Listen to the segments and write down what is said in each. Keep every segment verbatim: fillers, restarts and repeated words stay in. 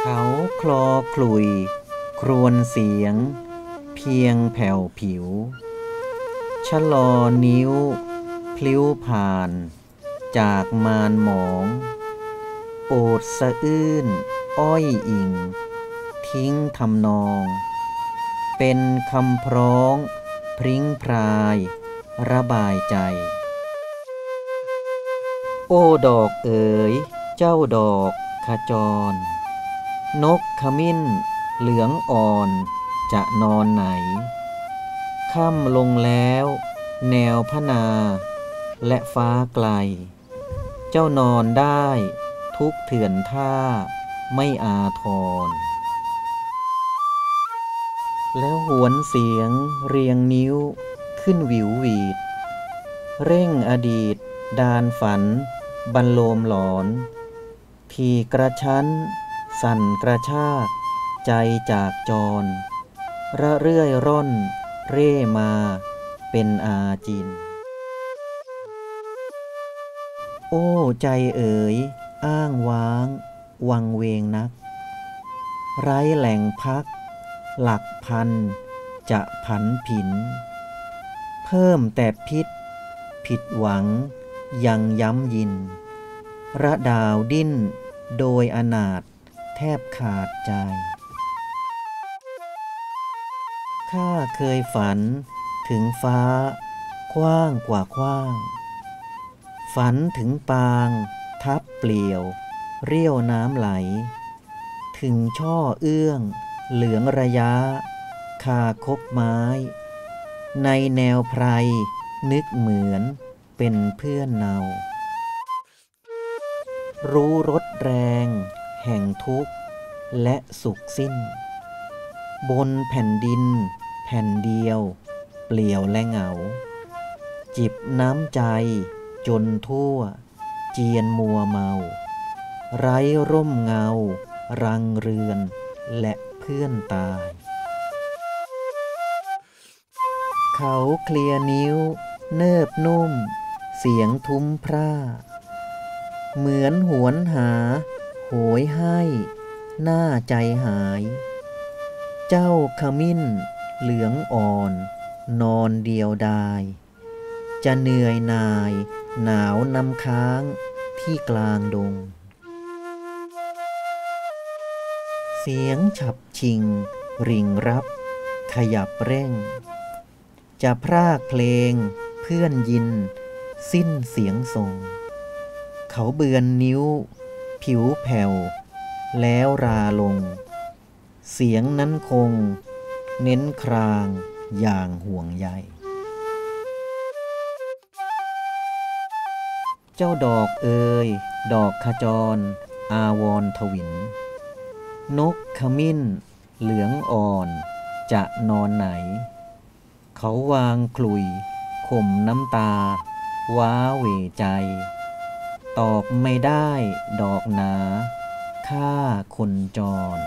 เขาคลอคลุยครวญเสียงเพียงแผ่วผิวชะลอนิ้วพลิ้วผ่านจากมารหมองโอดสะอื้นอ้อยอิงทิ้งทำนองเป็นคำพร้องพริ้งพรายระบายใจโอ้ดอกเอ๋ยเจ้าดอกขจรนกขมิ้นเหลืองอ่อนจะนอนไหนค่ำลงแล้วแนวพนาและฟ้าไกลเจ้านอนได้ทุกเถื่อนท่าไม่อาทรแล้วหวนเสียงเรียงนิ้วขึ้นวิวหวีดเร่งอดีตดานฝันบรรโลมหลอนที่กระชั้นสั่นกระชากใจจากจรระเรื่อยร่อนเร่มาเป็นอาจินโอ้ใจเอ๋ยอ้างว้างวังเวงนักไร้แหล่งพักหลักพันจะผันผินเพิ่มแต่พิษผิดหวังยังย้ำยินระดาวดิ้นโดยอนาถแทบขาดใจข้าเคยฝันถึงฟ้ากว้างกว่าคว้างฝันถึงปางทับเปลี่ยวเรี่ยวน้ำไหลถึงช่อเอื้องเหลืองระยะคาคบไม้ในแนวไพรนึกเหมือนเป็นเพื่อนเนารู้รสแรงแห่งทุกข์และสุขสิ้นบนแผ่นดินแผ่นเดียวเปลี่ยวและเหงาจิบน้ำใจจนทั่วเจียนมัวเมาไร้ร่มเงารังเรือนและเพื่อนตายเขาเคลียนิ้วเนิบนุ่มเสียงทุ้มพร่าเหมือนหวนหาโหยให้หน้าใจหายเจ้าขมิ้นเหลืองอ่อนนอนเดียวดายจะเหนื่อยนายหนาวนำค้างที่กลางดงเสียงฉับชิงริ่งรับขยับเร่งจะพรากเพลงเพื่อนยินสิ้นเสียงทรงเขาเบือนนิ้วผิวแผ่วแล้วราลงเสียงนั้นคงเน้นครางอย่างห่วงใยเจ้าดอกเอ่ยดอกขจรอาวรทวินนกขมิ้นเหลืองอ่อนจะนอนไหนเขาวางคลุยข่มน้ำตาว้าเหวใจตอบไม่ได้ดอกหนาข้าคนจร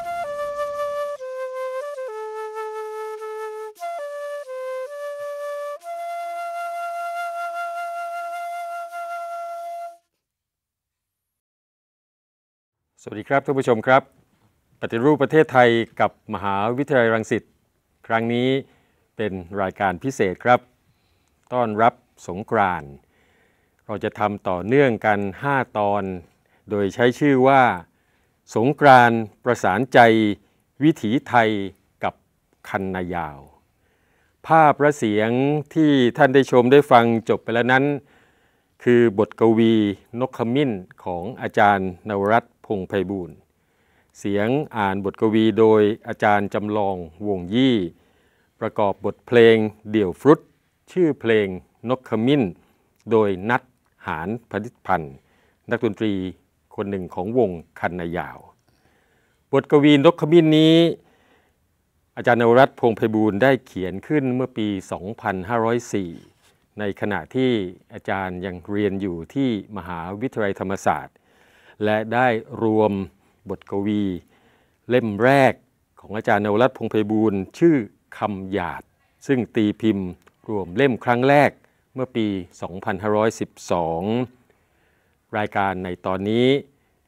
สวัสดีครับท่านผู้ชมครับปฏิรูปประเทศไทยกับมหาวิทยาลัยรังสิตครั้งนี้เป็นรายการพิเศษครับต้อนรับสงกรานต์เราจะทำต่อเนื่องกันห้าตอนโดยใช้ชื่อว่าสงกรานต์ประสานใจวิถีไทยกับคันนายาวภาพและเสียงที่ท่านได้ชมได้ฟังจบไปแล้วนั้นคือบทกวีนกขมิ้นของอาจารย์นวรัตน์พงษ์ไพบูลย์เสียงอ่านบทกวีโดยอาจารย์จำลองวงยี่ประกอบบทเพลงเดี่ยวฟรุตชื่อเพลงนกขมิ้นโดยนัทหานพนิษฐ์พันธ์นักดนตรีคนหนึ่งของวงคันนายาวบทกวีนกขมิ้นนี้อาจารย์นวรัตน์พงษ์ไพบูลย์ได้เขียนขึ้นเมื่อปีสองพันห้าร้อยสี่ในขณะที่อาจารย์ยังเรียนอยู่ที่มหาวิทยาลัยธรรมศาสตร์และได้รวมบทกวีเล่มแรกของอาจารย์นวรัตน์พงษ์ไพบูลย์ชื่อคำหยาดซึ่งตีพิมพ์รวมเล่มครั้งแรกเมื่อปีสองพันห้าร้อยสิบสองรายการในตอนนี้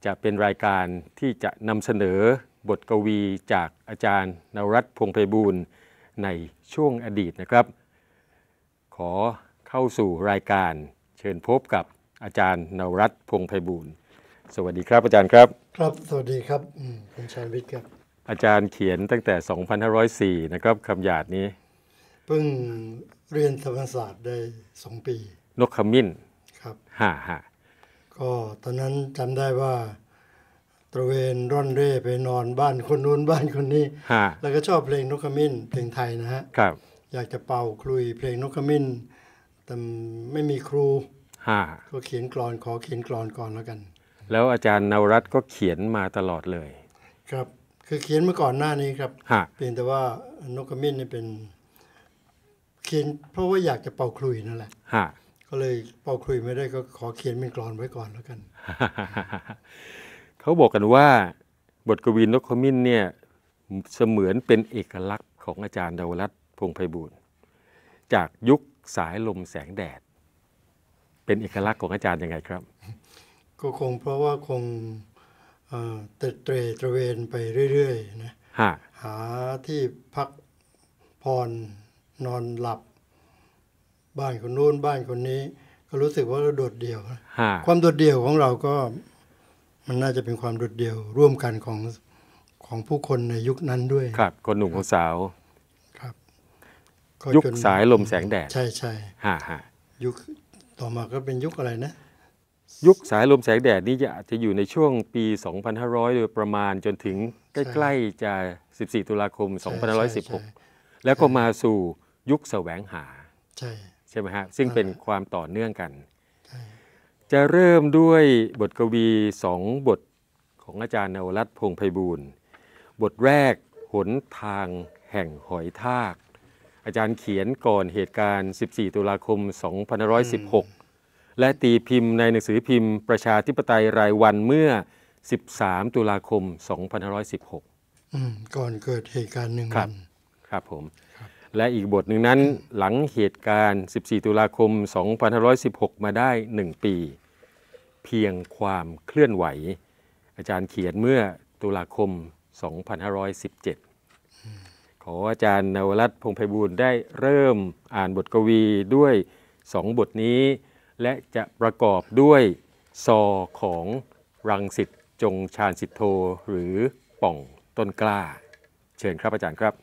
จะเป็นรายการที่จะนำเสนอบทกวีจากอาจารย์นวรัตน์ พงษ์ไพบูลย์ในช่วงอดีตนะครับขอเข้าสู่รายการเชิญพบกับอาจารย์นวรัตน์ พงษ์ไพบูลย์สวัสดีครับอาจารย์ครับครับสวัสดีครับคุณชาญวิทย์ครับอาจารย์เขียนตั้งแต่สองพันห้าร้อยสี่นะครับคำหยาดนี้เพิ่งเรียนธรรมศาสตร์ได้สองปีนกขมิ้นครับฮ่าฮ่าก็ตอนนั้นจำได้ว่าตระเวนร่อนเร่ไปนอนบ้านคนนู้นบ้านคนนี้แล้วก็ชอบเพลงนกขมิ้นเพลงไทยนะฮะครับอยากจะเป่าคลุยเพลงนกขมิ้นแต่ไม่มีครูก็เขียนกลอนขอเขียนกลอนก่อนแล้วกันแล้วอาจารย์นวรัตน์ก็เขียนมาตลอดเลยครับคือเขียนมาก่อนหน้านี้ครับเพียงแต่ว่านกขมิ้นนี่เป็นเขียนเพราะว่าอยากจะเป่าคลุยนั่นแหละก็เลยเป่าคลุยไม่ได้ก็ขอเขียนเป็นกลอนไว้ก่อนแล้วกันเขาบอกกันว่าบทกวีนกขมิ้นเนี่ยเสมือนเป็นเอกลักษณ์ของอาจารย์นวรัตน์ พงษ์ไพบูลย์จากยุคสายลมแสงแดดเป็นเอกลักษณ์ของอาจารย์ยังไงครับก็คงเพราะว่าคงเตะเตะตระเวนไปเรื่อยๆนะหาที่พักผ่อนนอนหลับบ้านคนนู้นบ้านคนนี้ก็รู้สึกว่าเราโดดเดี่ยวความโดดเดี่ยวของเราก็มันน่าจะเป็นความโดดเดี่ยวร่วมกันของของผู้คนในยุคนั้นด้วยครับคนหนุ่มคนสาวครับยุคสายลมแสงแดดใช่ใช่ฮ่าฮ่ายุคต่อมาก็เป็นยุคอะไรนะยุคสายลมแสงแดดนี่จะอาจจะอยู่ในช่วงปีสองพันห้าร้อยโดยประมาณจนถึงใกล้ๆจะสิบสี่ตุลาคมสองพันห้าร้อยสิบหกแล้วก็มาสู่ยุคแสวงหาใช่ใช่ไหมฮะซึ่งเป็นความต่อเนื่องกันจะเริ่มด้วยบทกวีสองบทของอาจารย์นวรัตน์ พงษ์ไพบูลย์บทแรกหนทางแห่งหอยทากอาจารย์เขียนก่อนเหตุการณ์สิบสี่ตุลาคมสองพันห้าร้อยสิบหกและตีพิมพ์ในหนังสือพิมพ์ประชาธิปไตยรายวันเมื่อสิบสามตุลาคมสองพันห้าร้อยสิบหกอืมก่อนเกิดเหตุการณ์หนึ่งวันครับผมและอีกบทหนึ่งนั้นหลังเหตุการณ์สิบสี่ตุลาคมสองพันห้าร้อยสิบหกมาได้หนึ่งปีเพียงความเคลื่อนไหวอาจารย์เขียนเมื่อตุลาคมสองพันห้าร้อยสิบเจ็ดขออาจารย์นวรัตน์ พงษ์ไพบูลย์ได้เริ่มอ่านบทกวีด้วยสองบทนี้และจะประกอบด้วยซอของรังสิตจงชาญสิทโธหรือป่องต้นกล้าเชิญครับอาจารย์ครับ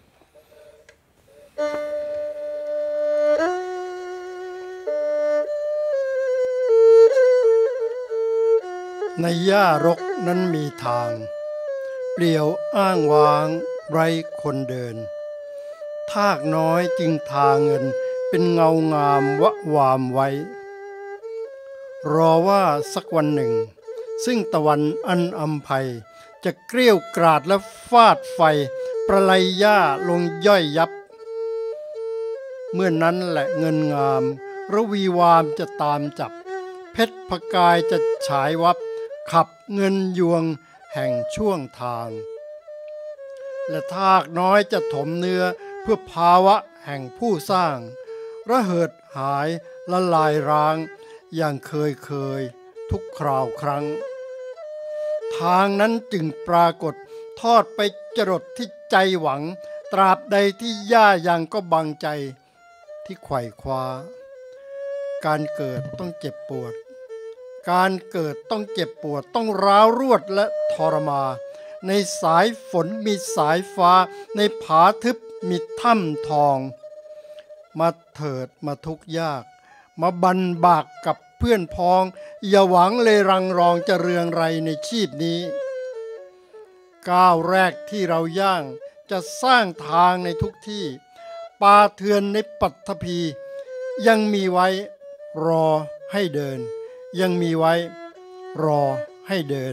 ในหญ้ารกนั้นมีทางเปลี่ยวอ้างว้างไร้คนเดินทากน้อยจึงทาเงินเป็นเงางามวะวามไว้รอว่าสักวันหนึ่งซึ่งตะวันอันอำไพจะเกลี้ยวกราดและฟาดไฟประไลหญ้าลงย่อยยับเมื่อนนั้นแหละเงินงามระวีวามจะตามจับเพชรพกายจะฉายวับขับเงินยวงแห่งช่วงทางและทากน้อยจะถมเนื้อเพื่อภาวะแห่งผู้สร้างระเหิดหายละลายร้างอย่างเคยเคยทุกคราวครั้งทางนั้นจึงปรากฏทอดไปจรดที่ใจหวังตราบใดที่ย่ายังก็บังใจที่ไขว่คว้าการเกิดต้องเจ็บปวดการเกิดต้องเจ็บปวดต้องร้าวรวดและทรมานในสายฝนมีสายฟ้าในผาทึบมีถ้ำทองมาเถิดมาทุกข์ยากมาบันบากกับเพื่อนพ้องอย่าหวังเลยรังรองจะเรืองไรในชีพนี้ก้าวแรกที่เราย่างจะสร้างทางในทุกที่ป่าเถื่อนในปัตภียังมีไว้รอให้เดินยังมีไว้รอให้เดิน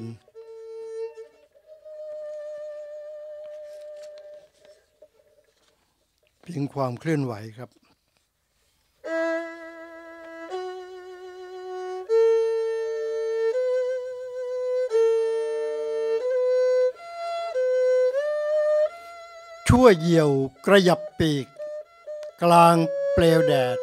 เพียงความเคลื่อนไหวครับชั่วเหยี่ยวกระยับปีกกลางเปลวแดด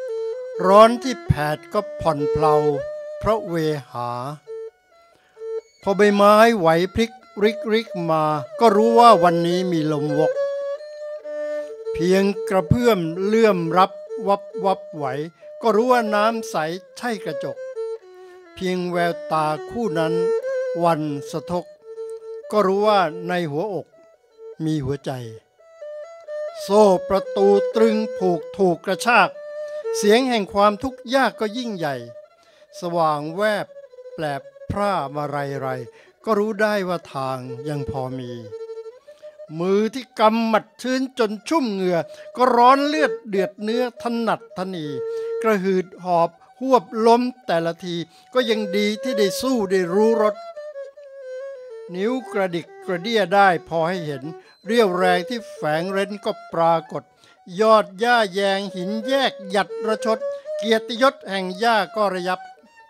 ร้อนที่แผดก็ผ่อนเพลาเพราะเวหาพอใบไม้ไหวพลิกริกริกมาก็รู้ว่าวันนี้มีลมวกเพียงกระเพื่อมเลื่อมรับวับวับไหวก็รู้ว่าน้ำใสใช่กระจกเพียงแววตาคู่นั้นวันสะทกก็รู้ว่าในหัวอกมีหัวใจโซ่ประตูตรึงผูกถูกกระชากเสียงแห่งความทุกข์ยากก็ยิ่งใหญ่สว่างแวบแปลบพร่ามาไรไรก็รู้ได้ว่าทางยังพอมีมือที่กำหมัดชื้นจนชุ่มเหงื่อก็ร้อนเลือดเดือดเนื้อถนัดทนีกระหืดหอบหวบล้มแต่ละทีก็ยังดีที่ได้สู้ได้รู้รสนิ้วกระดิกกระเดี้ยได้พอให้เห็นเรี่ยวแรงที่แฝงเร้นก็ปรากฏยอดหญ้าแยงหินแยกหยัดระชดเกียรติยศแห่งหญ้าก็ระยับ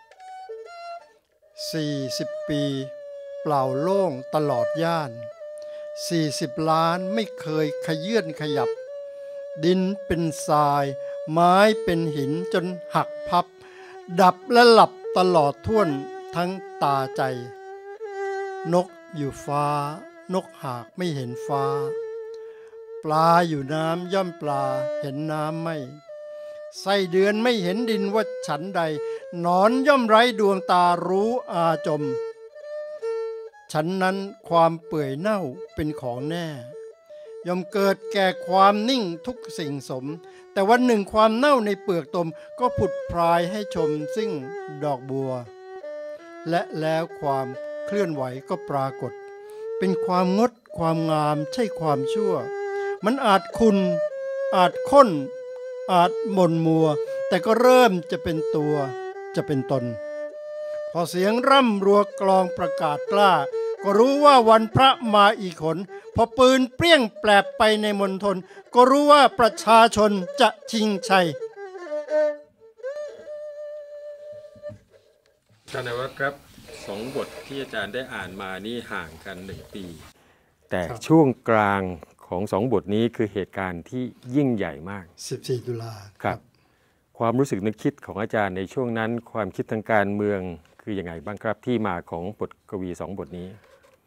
สี่สิบปีเปล่าโล่งตลอดย่านสี่สิบล้านไม่เคยขยื่นขยับดินเป็นทรายไม้เป็นหินจนหักพับดับและหลับตลอดท่วนทั้งตาใจนกอยู่ฟ้านกหากไม่เห็นฟ้าปลาอยู่น้ำย่อมปลาเห็นน้ำไม่ไส้เดือนไม่เห็นดินว่าฉันใดหนอนย่อมไร้ดวงตารู้อาจมฉันนั้นความเปื่อยเน่าเป็นของแน่ย่อมเกิดแก่ความนิ่งทุกสิ่งสมแต่วันหนึ่งความเน่าในเปลือกตมก็ผุดพรายให้ชมซึ่งดอกบัวและแล้วความเคลื่อนไหวก็ปรากฏเป็นความงดความงามใช่ความชั่วมันอาจคุณอาจข้นอาจหม่นมัวแต่ก็เริ่มจะเป็นตัวจะเป็นตนพอเสียงร่ำรัวกลองประกาศกล้าก็รู้ว่าวันพระมาอีกหนพอปืนเปรี้ยงแปลบไปในมณฑลก็รู้ว่าประชาชนจะชิงชัยอาจารย์นวัฒน์ครับสองบทที่อาจารย์ได้อ่านมานี่ห่างกันหนึ่งปีแต่ช่วงกลางของสองบทนี้คือเหตุการณ์ที่ยิ่งใหญ่มากสิบสี่ตุลาครับความรู้สึกนึกคิดของอาจารย์ในช่วงนั้นความคิดทางการเมืองคือยังไงบ้างครับที่มาของบทกวีสองบทนี้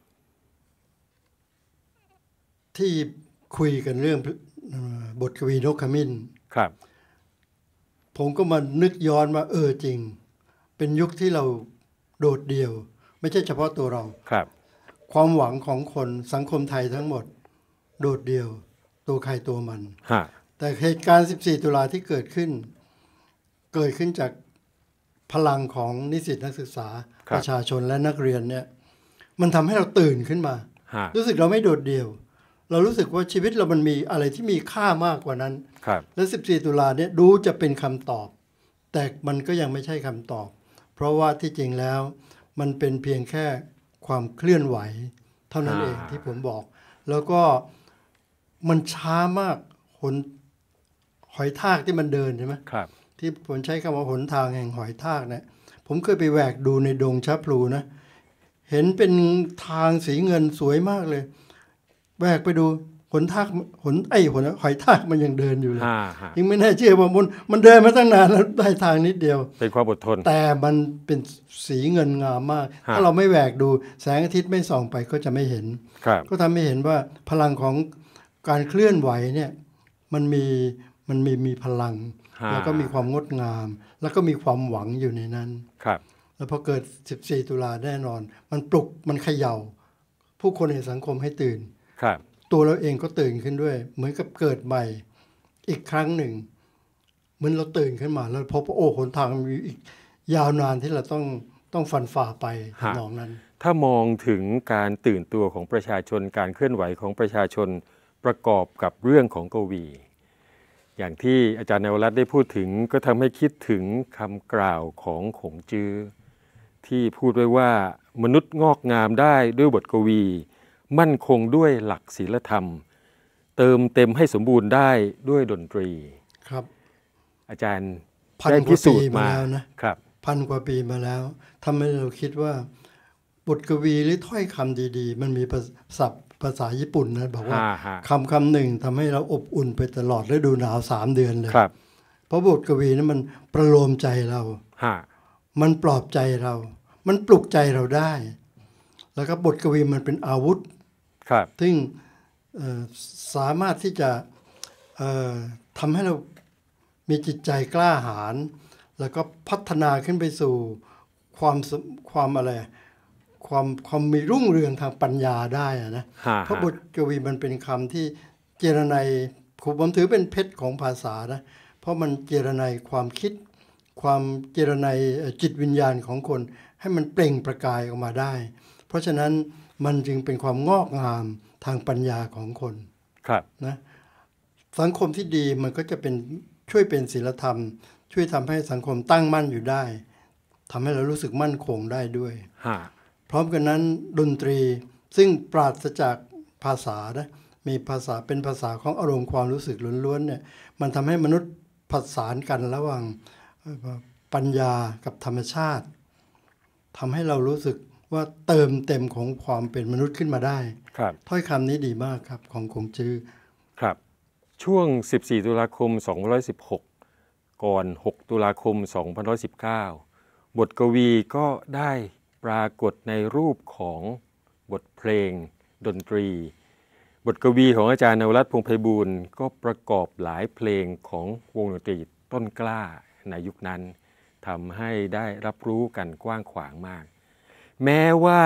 ที่คุยกันเรื่องบทกวีนกขมิ้นครับผมก็มานึกย้อนว่าเออจริงเป็นยุคที่เราโดดเดี่ยวไม่ใช่เฉพาะตัวเราครับความหวังของคนสังคมไทยทั้งหมดโดดเดี่ยวตัวใครตัวมันแต่เหตุการณ์สิบสี่ตุลาที่เกิดขึ้นเกิดขึ้นจากพลังของนิสิตนักศึกษาประชาชนและนักเรียนเนี่ยมันทำให้เราตื่นขึ้นมารู้สึกเราไม่โดดเดี่ยวเรารู้สึกว่าชีวิตเรามันมีอะไรที่มีค่ามากกว่านั้นและสิบสี่ตุลาเนี่ยดูจะเป็นคำตอบแต่มันก็ยังไม่ใช่คำตอบเพราะว่าที่จริงแล้วมันเป็นเพียงแค่ความเคลื่อนไหวเท่านั้นเองที่ผมบอกแล้วก็มันช้ามากหนหอยทากที่มันเดินใช่ไหมครับที่ผมใช้คำว่าหนทางแห่งหอยทากเนี่ยผมเคยไปแหวกดูในดงชะพลูนะเห็นเป็นทางสีเงินสวยมากเลยแหวกไปดูหนทากหนไอ้หนหอยทากมันยังเดินอยู่เลยยังไม่น่าเชื่อว่ามันมันเดินมาตั้งนานแล้วได้ทางนิดเดียวเป็นความอดทนแต่มันเป็นสีเงินงามมากถ้าเราไม่แหวกดูแสงอาทิตย์ไม่ส่องไปก็จะไม่เห็นก็ทำให้เห็นว่าพลังของการเคลื่อนไหวเนี่ยมันมีมันมีมีพลังแล้วก็มีความงดงามแล้วก็มีความหวังอยู่ในนั้นแล้วพอเกิดสิบสี่ตุลาแน่นอนมันปลุกมันเขย่าผู้คนในสังคมให้ตื่นตัวเราเองก็ตื่นขึ้นด้วยเหมือนกับเกิดใหม่อีกครั้งหนึ่งเหมือนเราตื่นขึ้นมาแล้วพบว่าโอ้หนทางมีอีกยาวนานที่เราต้องต้องฟันฝ่าไปนองนั้นถ้ามองถึงการตื่นตัวของประชาชนการเคลื่อนไหวของประชาชนประกอบกับเรื่องของกวีอย่างที่อาจารย์นวรัตน์ได้พูดถึงก็ทำให้คิดถึงคำกล่าวของขงจื้อที่พูดไว้ว่ามนุษย์งอกงามได้ด้วยบทกวีมั่นคงด้วยหลักศีลธรรมเติมเต็มให้สมบูรณ์ได้ด้วยดนตรีครับอาจารย์ได้พิสูจน์มาแล้วนะครับพันกว่าปีมาแล้วทำให้เราคิดว่าบทกวีหรือถ้อยคำดีๆมันมีศัพท์ภาษาญี่ปุ่นนะบอกว่าคำคำหนึ่งทำให้เราอบอุ่นไปตลอดฤดูหนาวสามเดือนเลยเพราะบทกวีนั้นมันประโลมใจเรามันปลอบใจเรามันปลุกใจเราได้แล้วก็บทกวีมันเป็นอาวุธครับซึ่งสามารถที่จะทำให้เรามีจิตใจกล้าหาญแล้วก็พัฒนาขึ้นไปสู่ความความอะไรความความมีรุ่งเรืองทางปัญญาได้นะเพราะบทกวีมันเป็นคำที่เจรไนผมถือเป็นเพชรของภาษานะเพราะมันเจรไนความคิดความเจรไนจิตวิญญาณของคนให้มันเปล่งประกายออกมาได้เพราะฉะนั้นมันจึงเป็นความงอกงามทางปัญญาของคนครับนะสังคมที่ดีมันก็จะเป็นช่วยเป็นศีลธรรมช่วยทำให้สังคมตั้งมั่นอยู่ได้ทำให้เรารู้สึกมั่นคงได้ด้วยพร้อมกันนั้นดนตรีซึ่งปราศจากภาษานะมีภาษาเป็นภาษาของอารมณ์ความรู้สึกล้วนๆเนี่ยมันทำให้มนุษย์ผสานกันระหว่างปัญญากับธรรมชาติทำให้เรารู้สึกว่าเติมเต็มของความเป็นมนุษย์ขึ้นมาได้ครับถ้อยคำนี้ดีมากครับของคงจื้อครับช่วงสิบสี่ตุลาคมสองพันห้าร้อยสิบหกก่อนหกตุลาคมสองพันห้าร้อยสิบเก้าบทกวีก็ได้ปรากฏในรูปของบทเพลงดนตรีบทกวีของอาจารย์นวรัตน์ พงษ์ไพบูลย์ก็ประกอบหลายเพลงของวงดนตรีต้นกล้าในยุคนั้นทำให้ได้รับรู้กันกว้างขวางมากแม้ว่า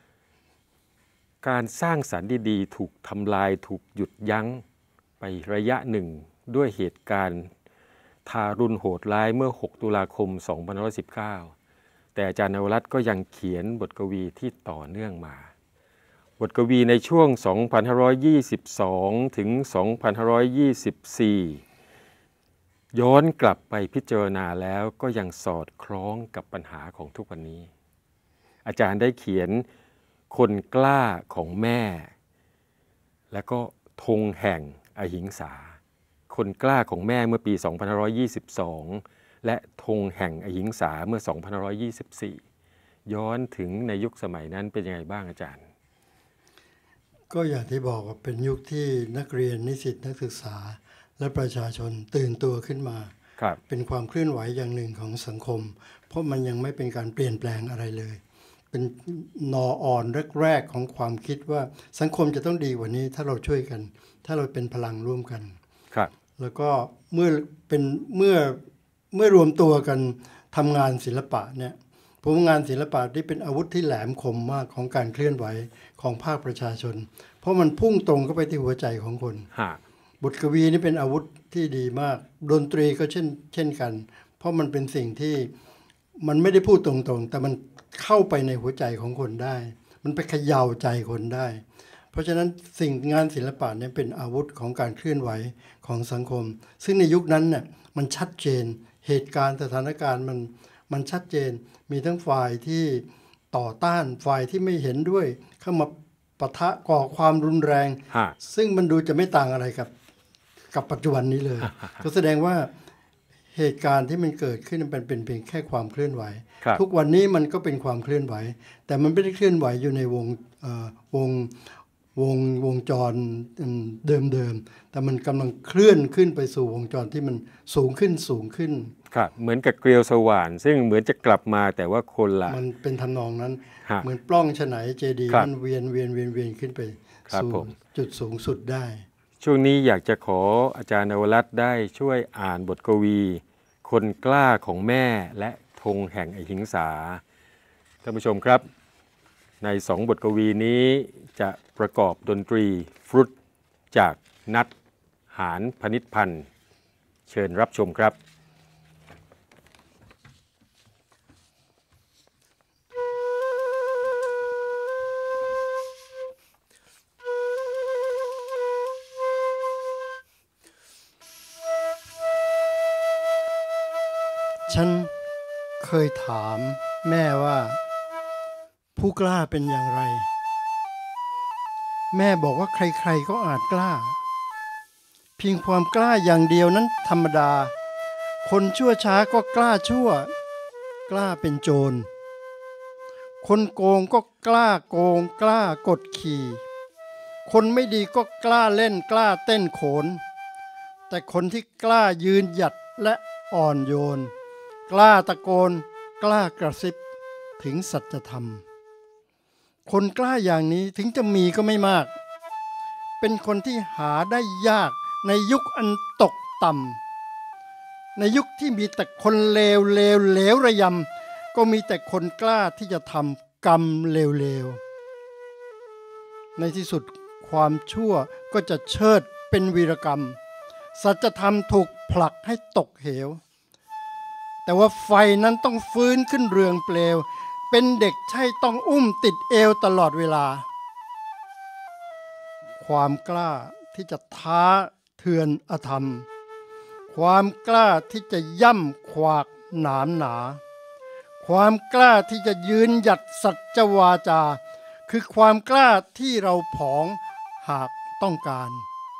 การสร้างสรรค์ดีๆถูกทำลายถูกหยุดยั้งไประยะหนึ่งด้วยเหตุการณ์ทารุณโหดร้ายเมื่อหกตุลาคมสองพันห้าร้อยสิบเก้าแต่อาจารย์นวรัตน์ก็ยังเขียนบทกวีที่ต่อเนื่องมาบทกวีในช่วงสองพันห้าร้อยยี่สิบสองถึงสองพันห้าร้อยยี่สิบสี่ย้อนกลับไปพิจารณาแล้วก็ยังสอดคล้องกับปัญหาของทุกวันนี้อาจารย์ได้เขียนคนกล้าของแม่และก็ธงแห่งอหิงสาคนกล้าของแม่เมื่อปีสองพันห้าร้อยยี่สิบสองและธงแห่งอหิงสาเมื่อสองพันห้าร้อยยี่สิบสี่ย้อนถึงในยุคสมัยนั้นเป็นยังไงบ้างอาจารย์ก็อย่างที่บอกว่าเป็นยุคที่นักเรียนนิสิตนักศึกษาและประชาชนตื่นตัวขึ้นมาเป็นความเคลื่อนไหวอย่างหนึ่งของสังคมเพราะมันยังไม่เป็นการเปลี่ยนแปลงอะไรเลยเป็นนออ่อนแรกๆของความคิดว่าสังคมจะต้องดีกว่านี้ถ้าเราช่วยกันถ้าเราเป็นพลังร่วมกันครับแล้วก็เมื่อเป็นเมื่อเมื่อรวมตัวกันทำงานศิลปะเนี่ยผมงานศิลปะที่เป็นอาวุธที่แหลมคมมากของการเคลื่อนไหวของภาคประชาชนเพราะมันพุ่งตรงเข้าไปที่หัวใจของคนบทกวีนี่เป็นอาวุธที่ดีมากดนตรีก็เช่นเช่นกันเพราะมันเป็นสิ่งที่มันไม่ได้พูดตรงๆแต่มันเข้าไปในหัวใจของคนได้มันไปเขย่าใจคนได้เพราะฉะนั้นสิ่งงานศิลปะเนี่ยเป็นอาวุธของการเคลื่อนไหวของสังคมซึ่งในยุคนั้นเนี่ยมันชัดเจนเหตุการณ์สถานการณ์มันมันชัดเจนมีทั้งฝ่ายที่ต่อต้านฝ่ายที่ไม่เห็นด้วยเข้ามาปะทะก่อความรุนแรงซึ่งมันดูจะไม่ต่างอะไรกับกับปัจจุบันนี้เลย ก็แสดงว่าเหตุการณ์ที่มันเกิดขึ้นมันเป็นเพียงแค่ความเคลื่อนไหวทุกวันนี้มันก็เป็นความเคลื่อนไหวแต่มันไม่ได้เคลื่อนไหวอยู่ในวงวงวงวงจรเดิมๆแต่มันกำลังเคลื่อนขึ้นไปสู่วงจรที่มันสูงขึ้นสูงขึ้นครับเหมือนกับเกลียวสว่านซึ่งเหมือนจะกลับมาแต่ว่าคนละมันเป็นทำนองนั้นเหมือนปล้องฉไนเจดีย์มันเวียนเวียนเวียนเวียนขึ้นไปสู่จุดสูงสุดได้ช่วงนี้อยากจะขออาจารย์นวรัตน์ได้ช่วยอ่านบทกวีคนกล้าของแม่และธงแห่งอหิงสาท่านผู้ชมครับในสองบทกวีนี้จะประกอบดนตรีฟรุตจากนัทหานพนิษฐ์พันธ์เชิญรับชมครับฉันเคยถามแม่ว่าผู้กล้าเป็นอย่างไรแม่บอกว่าใครๆก็อาจกล้าเพียงความกล้าอย่างเดียวนั้นธรรมดาคนชั่วช้าก็กล้าชั่วกล้าเป็นโจรคนโกงก็กล้าโกงกล้ากดขี่คนไม่ดีก็กล้าเล่นกล้าเต้นโขนแต่คนที่กล้ายืนหยัดและอ่อนโยนกล้าตะโกนกล้ากระซิบถึงสัจธรรมคนกล้าอย่างนี้ถึงจะมีก็ไม่มากเป็นคนที่หาได้ยากในยุคอันตกต่ำในยุคที่มีแต่คนเลวเลวเลวระยำก็มีแต่คนกล้าที่จะทำกรรมเลวเลวในที่สุดความชั่วก็จะเชิดเป็นวีรกรรมสัจธรรมถูกผลักให้ตกเหวแต่ว่าไฟนั้นต้องฟื้นขึ้นเรืองเปลวเป็นเด็กใช่ต้องอุ้มติดเอวตลอดเวลาความกล้าที่จะท้าเทือนอธรรมความกล้าที่จะย่ำขวากหนามหนาความกล้าที่จะยืนหยัดสัจวาจาคือความกล้าที่เราผองหากต้องการ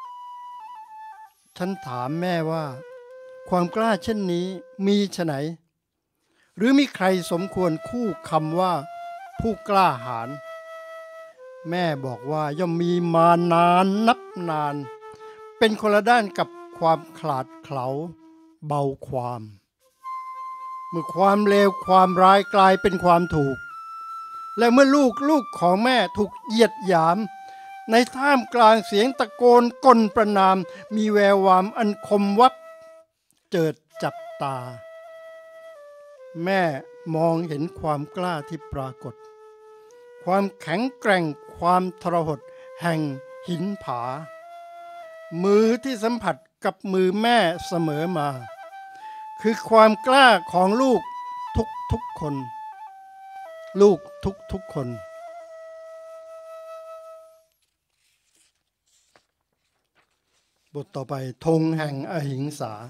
ฉันถามแม่ว่าความกล้าเช่นนี้มีไฉนหรือมีใครสมควรคู่คำว่าผู้กล้าหาญแม่บอกว่าย่อมมีมานานนับนานเป็นคนละด้านกับความขลาดเขลาเบาความเมื่อความเลวความร้ายกลายเป็นความถูกและเมื่อลูกลูกของแม่ถูกเหยียดหยามในท่ามกลางเสียงตะโกนกลประนามมีแวววามอันคมวับเจิดจับตาแม่มองเห็นความกล้าที่ปรากฏความแข็งแกร่งความทรหดแห่งหินผามือที่สัมผัสกับมือแม่เสมอมาคือความกล้าของลูกทุกทุกคนลูกทุกทุกคนบทต่อไปธงแห่งอหิงสา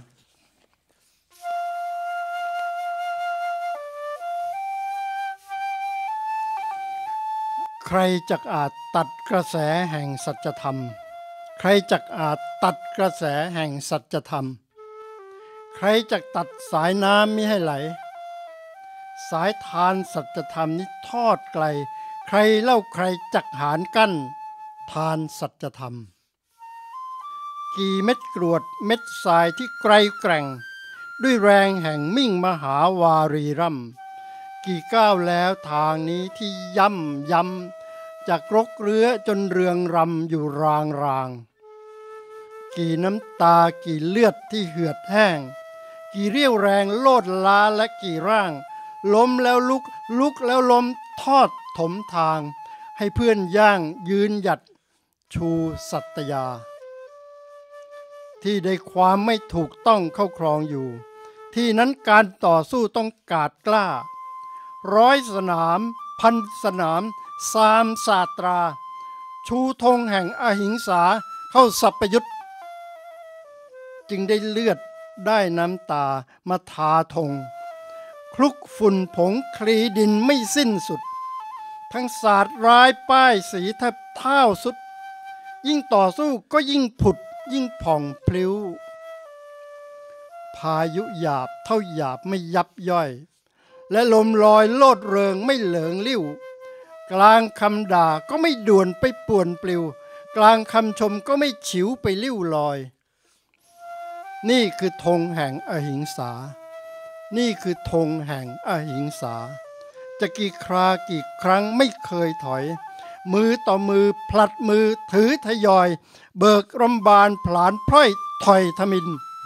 ใครจักอาจตัดกระแสแห่งสัจธรรมใครจักอาจตัดกระแสแห่งสัจธรรมใครจักตัดสายน้ำมิให้ไหลสายทานสัจธรรมนี้ทอดไกลใครเล่าใครจักหารกั้นทานสัจธรรมกี่เม็ดกรวดเม็ดทรายที่ไกลแกร่งด้วยแรงแห่งมิ่งมหาวารีรัมกี่ก้าวแล้วทางนี้ที่ย่ำย้ำจากรกเรื้อจนเรืองรำอยู่รางรางกี่น้ำตากี่เลือดที่เหือดแห้งกี่เรี่ยวแรงโลดล้าและกี่ร่างล้มแล้วลุกลุกแล้วล้มทอดถมทางให้เพื่อนย่างยืนหยัดชูสัตยาที่ได้ความไม่ถูกต้องเข้าครองอยู่ที่นั้นการต่อสู้ต้องกาจกล้าร้อยสนามพันสนามสามศาตราชูธงแห่งอหิงสาเข้าสัพยุทธจึงได้เลือดได้น้ำตามาทาธงคลุกฝุ่นผงคลีดินไม่สิ้นสุดทั้งศาสตร์ร้ายป้ายสีแทบเท้าสุดยิ่งต่อสู้ก็ยิ่งผุดยิ่งผ่องพลิ้วพายุหยาบเท่าหยาบไม่ยับย่อยและลมลอยโลดเริงไม่เหลิงลิ่วกลางคำด่าก็ไม่ด่วนไปป่วนปลิวกลางคำชมก็ไม่ฉิวไปลิ่วลอยนี่คือธงแห่งอหิงสานี่คือธงแห่งอหิงสาจะกี่ครากี่ครั้งไม่เคยถอยมือต่อมือพลัดมือถือทยอยเบิกรำบานผลาญพร่อยถอยทมิน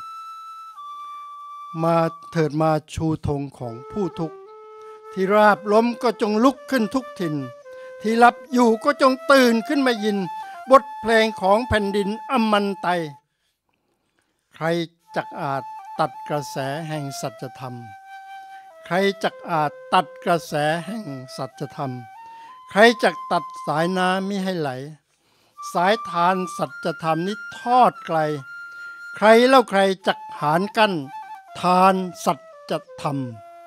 มาเถิดมาชูธงของผู้ทุกข์ที่ราบล้มก็จงลุกขึ้นทุกถิ่นที่หลับอยู่ก็จงตื่นขึ้นมายินบทเพลงของแผ่นดินอมันไตใครจักอาจตัดกระแสแห่งสัจธรรมใครจักอาจตัดกระแสแห่งสัจธรรมใครจักตัดสายน้ำมิให้ไหลสายทานสัจธรรมนี้ทอดไกลใครเล่าใครจักหารกั้นทานสัจธรรม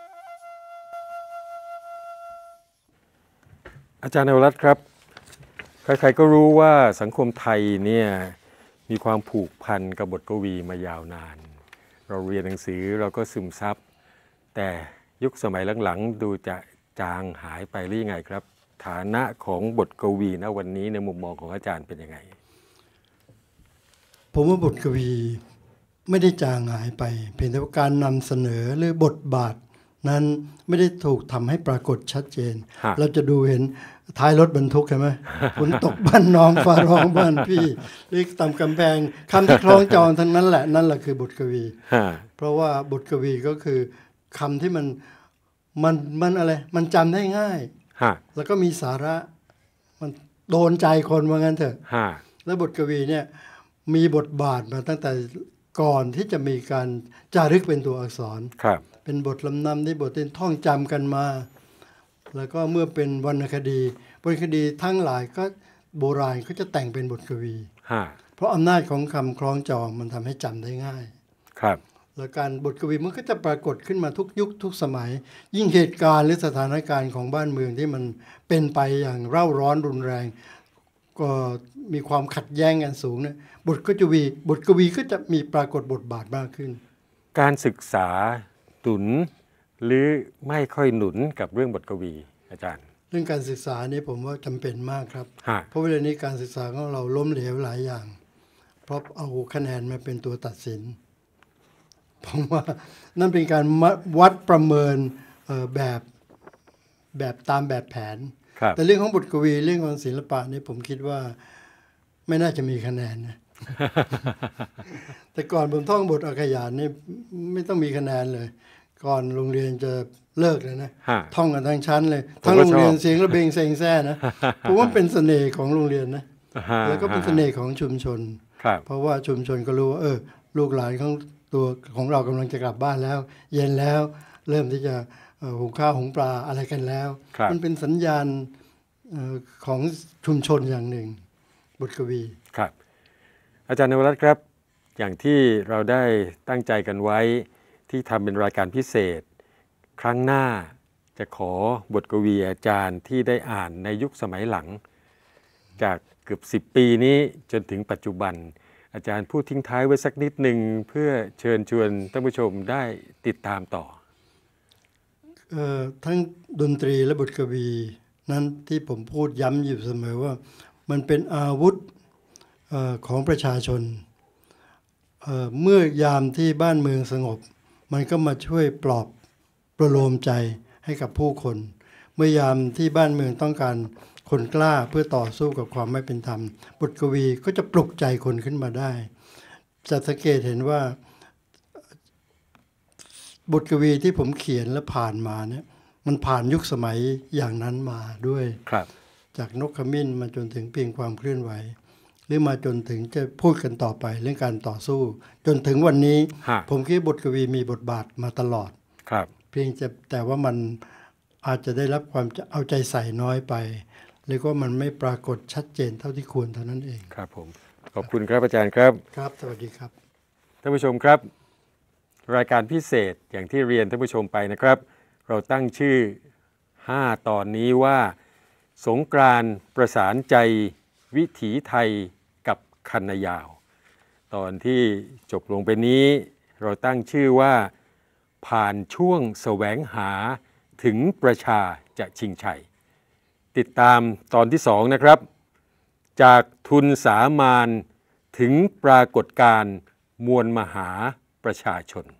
อาจารย์นวรัตน์ครับใครๆก็รู้ว่าสังคมไทยเนี่ยมีความผูกพันกับบทกวีมายาวนานเราเรียนหนังสือเราก็ซึมซับแต่ยุคสมัยหลังๆดูจะจางหายไปหรือยังไงครับฐานะของบทกวีณวันนี้ในมุมมองของอาจารย์เป็นยังไงผมว่าบทกวีไม่ได้จางหายไปเพียงแต่ว่าการนำเสนอหรือบทบาทนั้นไม่ได้ถูกทำให้ปรากฏชัดเจนฮะเราจะดูเห็นท้ายรถบรรทุกใช่ไหม ฝนตกบ้านน้องฟ้าร้องบ้านพี่หรือตามกำแพงคำที่คล้องจองทั้งนั้นแหละนั่นแหละคือบทกวีฮะเพราะว่าบทกวีก็คือคำที่มันมันมันอะไรมันจำได้ง่ายฮะแล้วก็มีสาระมันโดนใจคนว่างั้นเถอะฮะแล้วบทกวีเนี่ยมีบทบาทมาตั้งแต่ก่อนที่จะมีการจารึกเป็นตัวอักษรครับเป็นบทลำนำที่บทที่ท่องจำกันมา แล้วก็เมื่อเป็นวรรณคดีวรรณคดีทั้งหลายก็โบราณก็จะแต่งเป็นบทกวีฮะเพราะอำนาจของคำคล้องจองมันทำให้จำได้ง่ายครับแล้วการบทกวีมันก็จะปรากฏขึ้นมาทุกยุคทุกสมัย ยิ่งเหตุการณ์หรือสถานการณ์ของบ้านเมืองที่มันเป็นไปอย่างเร่าร้อนรุนแรง ก็มีความขัดแย้งกันสูงเนี่ยบทกวีบทกวีก็จะมีปรากฏบทบาทมากขึ้นการศึกษาหนุนหรือไม่ค่อยหนุนกับเรื่องบทกวีอาจารย์เรื่องการศึกษานี่ผมว่าจำเป็นมากครับฮะเพราะเวลานี้การศึกษาของเราล้มเหลวหลายอย่าง เพราะเอาคะแนนมาเป็นตัวตัดสินผมว่านั่นเป็นการวัดประเมินเอ่อแบบแบบตามแบบแผนครับแต่เรื่องของบทกวีเรื่องของศิลปะนี่ผมคิดว่าไม่น่าจะมีคะแนนนะ แต่ก่อนผมท่องบทอักขยานนี่ไม่ต้องมีคะแนนเลย ก่อนโรงเรียนจะเลิกเลยนะฮะท่องกันทั้งชั้นเลยผมก็ทั้งโรงเรียนชอบเสียงระเบงเซ็งแซ่นะ ผมว่าเป็นเสน่ห์ของโรงเรียนนะฮะแล้วก็เป็นเสน่ห์ของชุมชนครับเพราะว่าชุมชนก็รู้ว่าเออลูกหลานของตัวของเรากำลังจะกลับบ้านแล้ว เย็นแล้วเริ่มที่จะเอ่อหุงข้าวหุงปลาอะไรกันแล้วครับมันเป็นสัญญาณเอ่อของชุมชนอย่างหนึ่งบทกวีครับอาจารย์นวรัตน์ครับ อย่างที่เราได้ตั้งใจกันไว้ที่ทำเป็นรายการพิเศษ ครั้งหน้าจะขอบทกวีอาจารย์ที่ได้อ่านในยุคสมัยหลัง จากเกือบสิบปีนี้จนถึงปัจจุบัน อาจารย์พูดทิ้งท้ายไว้สักนิดหนึ่งเพื่อเชิญชวนท่านผู้ชมได้ติดตามต่อเอ่อทั้งดนตรีและบทกวีนั้นที่ผมพูดย้ำอยู่เสมอว่ามันเป็นอาวุธเอ่อของประชาชนเอ่อเมื่อยามที่บ้านเมืองสงบ มันก็มาช่วยปลอบประโลมใจให้กับผู้คน เมื่อยามที่บ้านเมืองต้องการคนกล้าเพื่อต่อสู้กับความไม่เป็นธรรม บทกวีก็จะปลุกใจคนขึ้นมาได้จะสังเกตเห็นว่าบทกวีที่ผมเขียนและผ่านมาเนี่ยมันผ่านยุคสมัยอย่างนั้นมาด้วยครับจากนกขมิ้นมาจนถึงเพียงความเคลื่อนไหว หรือมาจนถึงจะพูดกันต่อไปเรื่องการต่อสู้ จนถึงวันนี้ฮะผมคิดว่าบทกวีมีบทบาทมาตลอดครับเพียงจะแต่ว่ามันอาจจะได้รับความเอาใจใส่น้อยไป หรือว่ามันไม่ปรากฏชัดเจนเท่าที่ควรเท่านั้นเองครับผมขอบคุณครับอาจารย์ครับครับสวัสดีครับท่านผู้ชมครับ รายการพิเศษอย่างที่เรียนท่านผู้ชมไปนะครับ เราตั้งชื่อห้าตอนนี้ว่า สงกรานต์ประสานใจวิถีไทยกับคันนายาว ตอนที่จบลงไปนี้เราตั้งชื่อว่า ผ่านช่วงแสวงหาถึงประชาจะชิงชัย ติดตามตอนที่สองนะครับ จากทุนสามานถึงปรากฏการณ์มวลมหาประชาชน